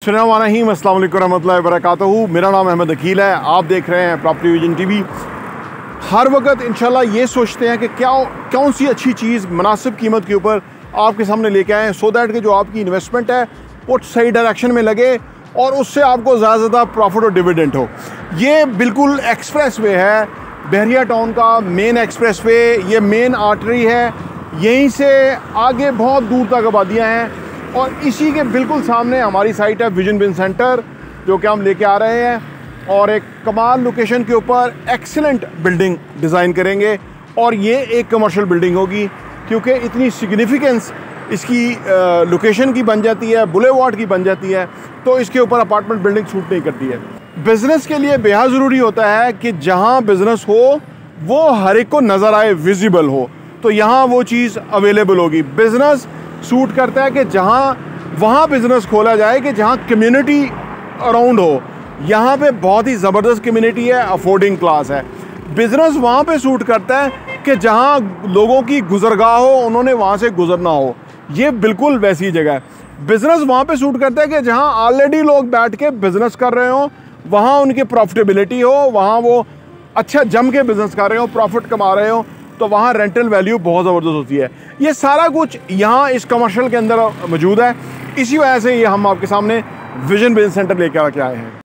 बिस्मिल्लाहिर्रहमानिर्रहीम, अस्सलाम वालेकुम रहमतुल्लाहि वबरकातुहू। मेरा नाम अहमद अकील है। आप देख रहे हैं प्रॉपर्टी विजन टीवी। हर वक्त इंशाल्लाह ये सोचते हैं कि कौन सी अच्छी चीज़ मुनासिब कीमत के ऊपर आपके सामने लेके आएँ, सो दैट कि जो आपकी इन्वेस्टमेंट है वो सही डायरेक्शन में लगे और उससे आपको ज़्यादा से ज़्यादा प्रॉफिट और डिविडेंड हो। ये बिल्कुल एक्सप्रेस वे है, बहरिया टाउन का मेन एक्सप्रेस वे। ये मेन आर्टरी है, यहीं से आगे बहुत दूर तक आबादियाँ हैं और इसी के बिल्कुल सामने हमारी साइट है विजन बिजनेस सेंटर, जो कि हम लेके आ रहे हैं और एक कमाल लोकेशन के ऊपर एक्सीलेंट बिल्डिंग डिज़ाइन करेंगे। और ये एक कमर्शियल बिल्डिंग होगी क्योंकि इतनी सिग्निफिकेंस इसकी लोकेशन की बन जाती है, बुलेवार्ड की बन जाती है, तो इसके ऊपर अपार्टमेंट बिल्डिंग सूट नहीं करती है। बिज़नेस के लिए बेहद ज़रूरी होता है कि जहाँ बिज़नेस हो वो हर एक को नज़र आए, विजिबल हो, तो यहाँ वो चीज़ अवेलेबल होगी। बिज़नेस सूट करता है कि जहाँ वहाँ बिज़नेस खोला जाए कि जहाँ कम्युनिटी अराउंड हो। यहाँ पे बहुत ही ज़बरदस्त कम्युनिटी है, अफोर्डिंग क्लास है। बिज़नेस वहाँ पे सूट करता है कि जहाँ लोगों की गुज़रगाह हो, उन्होंने वहाँ से गुज़रना हो। ये बिल्कुल वैसी जगह है। बिज़नेस वहाँ पे सूट करता है कि जहाँ ऑलरेडी लोग बैठ के बिज़नेस कर रहे हो, वहाँ उनकी प्रॉफिटेबिलिटी हो, वहाँ वो अच्छा जम के बिज़नेस कर रहे हो, प्रॉफिट कमा रहे हो, तो वहाँ रेंटल वैल्यू बहुत ज़बरदस्त होती है। ये सारा कुछ यहाँ इस कमर्शियल के अंदर मौजूद है। इसी वजह से ये हम आपके सामने विजन बिजनेस सेंटर लेकर आके आए हैं।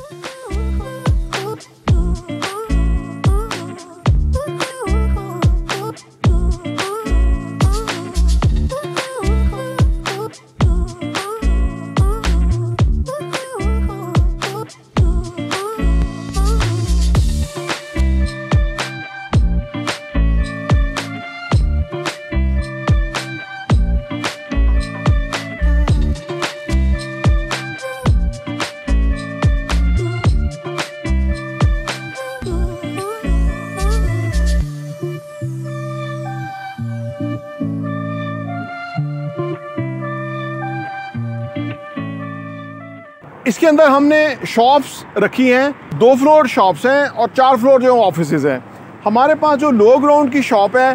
इसके अंदर हमने शॉप्स रखी हैं, 2 फ्लोर शॉप्स हैं और 4 फ्लोर जो ऑफिसेज हैं। हमारे पास जो लो ग्राउंड की शॉप है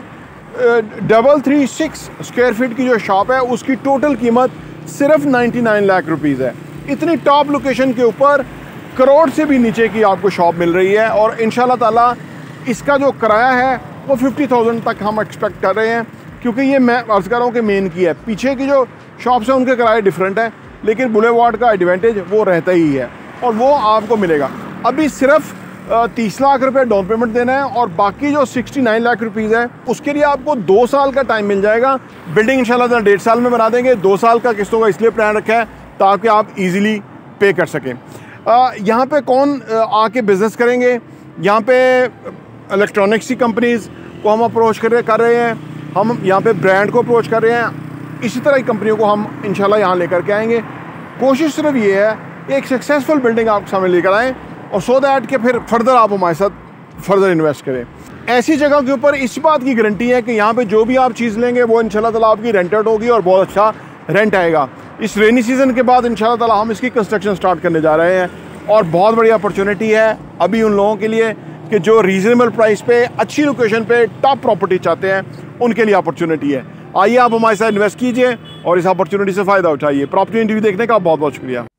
336 स्क्वायर फीट की जो शॉप है, उसकी टोटल कीमत सिर्फ 99 लाख रुपीज़ है। इतनी टॉप लोकेशन के ऊपर करोड़ से भी नीचे की आपको शॉप मिल रही है और इंशाल्लाह ताला इसका जो किराया है वो 50,000 तक हम एक्सपेक्ट कर रहे हैं, क्योंकि ये मैं अर्ज़ कर रहा हूँ कि मेन की है। पीछे की जो शॉप्स हैं उनके किराए डिफरेंट है, लेकिन बुलेवार्ड का एडवांटेज वो रहता ही है और वो आपको मिलेगा। अभी सिर्फ 30 लाख रुपए डाउन पेमेंट देना है और बाकी जो 69 लाख रुपीज़ है उसके लिए आपको 2 साल का टाइम मिल जाएगा। बिल्डिंग इंशाल्लाह 1.5 साल में बना देंगे। 2 साल का किस्तों का इसलिए प्लान रखा है ताकि आप इजीली पे कर सकें। यहाँ पे कौन आके बिज़नेस करेंगे? यहाँ पे इलेक्ट्रॉनिक्स की कंपनीज़ को हम अप्रोच कर रहे हैं, हम यहाँ पे ब्रांड को अप्रोच कर रहे हैं। इसी तरह की कंपनियों को हम इंशाल्लाह यहाँ लेकर के आएंगे। कोशिश सिर्फ ये है एक सक्सेसफुल बिल्डिंग आपके सामने लेकर आएँ और सो दैट कि फिर फर्दर आप हमारे साथ फर्दर इन्वेस्ट करें। ऐसी जगह के ऊपर इस बात की गारंटी है कि यहाँ पे जो भी आप चीज़ लेंगे वो इंशाल्लाह ताला आपकी रेंटेड होगी और बहुत अच्छा रेंट आएगा। इस रेनी सीज़न के बाद इंशाल्लाह ताला हम इसकी कंस्ट्रक्शन स्टार्ट करने जा रहे हैं और बहुत बड़ी अपॉर्चुनिटी है अभी उन लोगों के लिए कि जो रीज़नेबल प्राइस पे अच्छी लोकेशन पे टॉप प्रॉपर्टी चाहते हैं, उनके लिए अपॉर्चुनिटी है। आइए आप हमारे साथ इन्वेस्ट कीजिए और इस अपॉर्चुनिटी से फ़ायदा उठाइए। प्रॉपर्टी इंटरव्यू देखने का बहुत बहुत शुक्रिया।